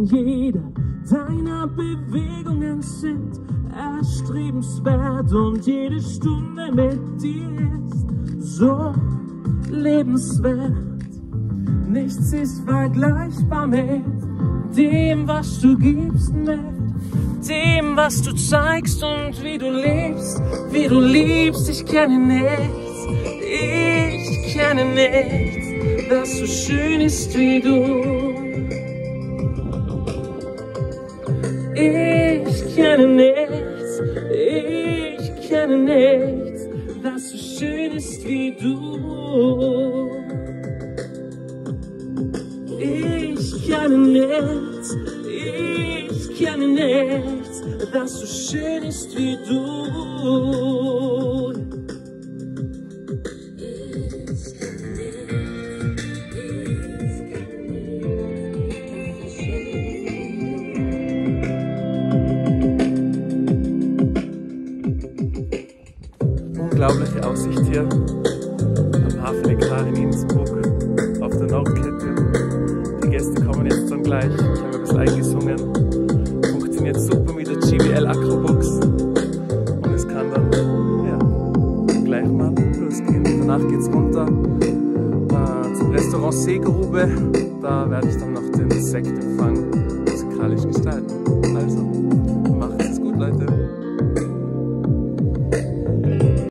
denn jede deiner Bewegungen sind erstrebenswert und jede Stunde mit dir ist so lebenswert. Nichts ist vergleichbar mit dem, was du gibst, mit dem, was du zeigst und wie du lebst, wie du liebst. Ich kenne nichts, das so schön ist wie du. Ich kenne nichts, das so schön ist wie du. Ich kenne nichts, das so schön ist wie du. Unglaubliche Aussicht hier am Hafen Ekar in Innsbruck auf der Nordkette. Die Gäste kommen jetzt dann gleich. Ich habe ein bisschen eingesungen. Funktioniert super mit der JBL Acrobox und es kann dann gleich mal losgehen. Danach geht es runter zum Restaurant Seegrube. Da werde ich dann noch den Sektempfang musikalisch gestalten. Also